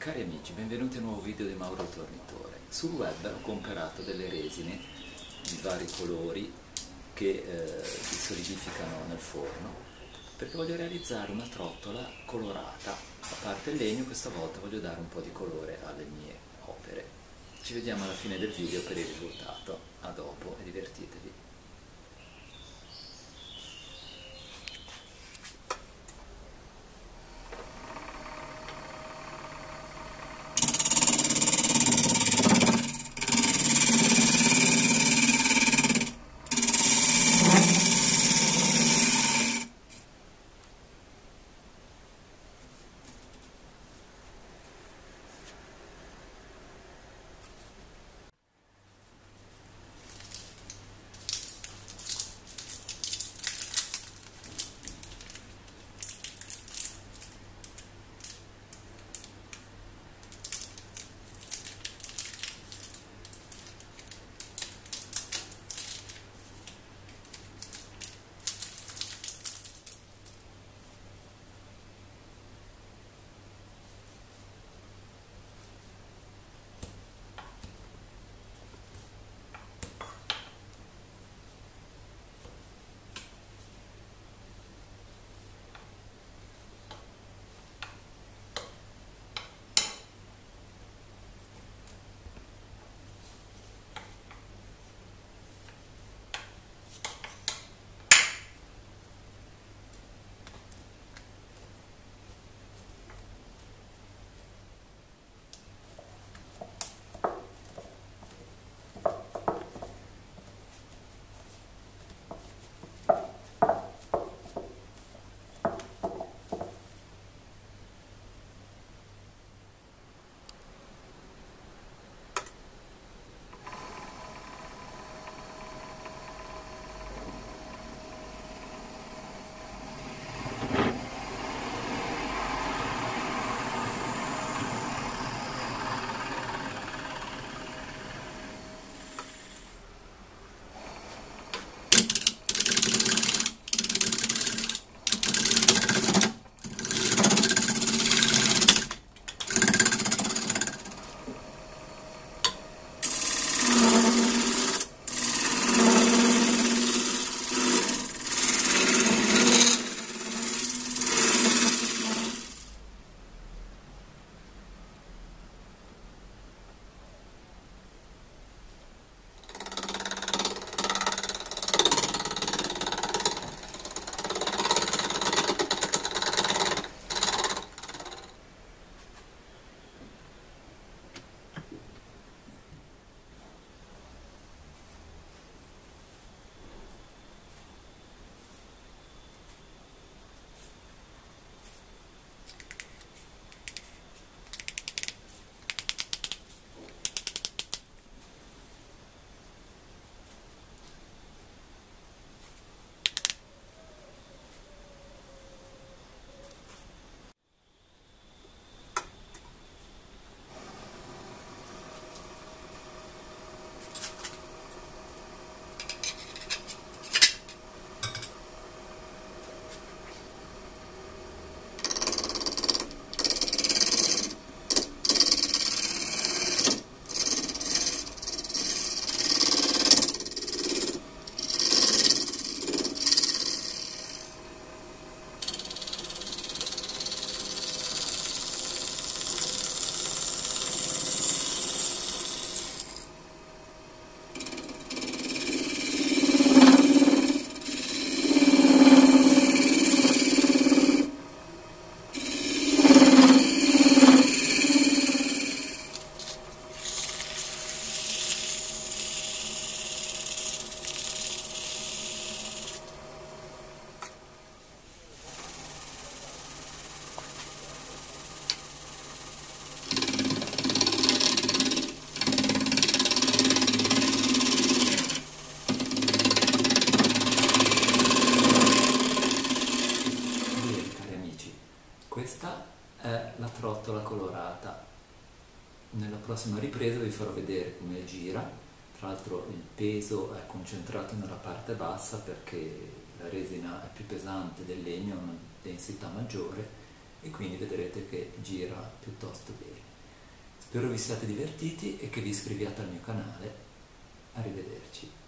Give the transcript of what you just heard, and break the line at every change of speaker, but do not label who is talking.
Cari amici, benvenuti a un nuovo video di Mauro Tornitore. Sul web ho comprato delle resine di vari colori che si solidificano nel forno perché voglio realizzare una trottola colorata. A parte il legno, questa volta voglio dare un po' di colore alle mie opere. Ci vediamo alla fine del video per il risultato. A dopo e divertitevi. Questa è la trottola colorata. Nella prossima ripresa vi farò vedere come gira. Tra l'altro il peso è concentrato nella parte bassa perché la resina è più pesante del legno, ha una densità maggiore e quindi vedrete che gira piuttosto bene. Spero vi siate divertiti e che vi iscriviate al mio canale. Arrivederci.